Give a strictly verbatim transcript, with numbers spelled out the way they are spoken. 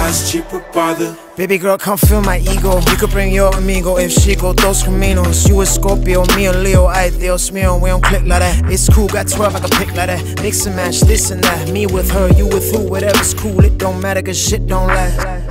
eyes, cheaper bother. Baby girl, come feel my ego. You could bring your amigo if she go dos caminos. You a Scorpio, me a Leo, ay Dios mío, we don't click like that. It's cool, got twelve, I can pick like that. Mix and match, this and that. Me with her, you with who, whatever's cool, it don't matter, cause shit don't last.